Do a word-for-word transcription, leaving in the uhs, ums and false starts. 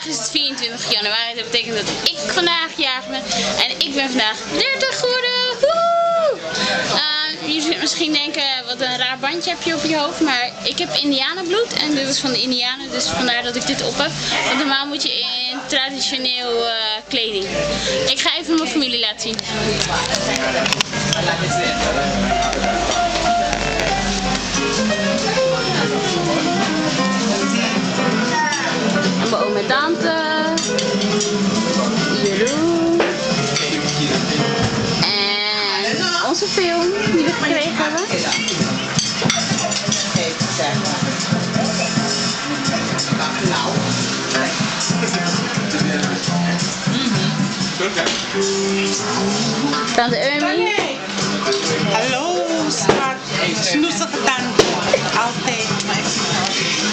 vandaag is het vierentwintig januari. Dat betekent dat ik vandaag jarig ben. En ik ben vandaag dertig geworden. Woehoe! Uh, je zult misschien denken, wat een raar bandje heb je op je hoofd. Maar ik heb indianenbloed en dit is van de indianen. Dus vandaar dat ik dit op heb. Want normaal moet je in traditioneel uh, kleding. Ik ga even mijn familie laten zien. Mijn oom en tante, Jeroen en onze film die we gekregen hebben. Tante Ermi. Hallo, schat. Snoezige tante. Altijd.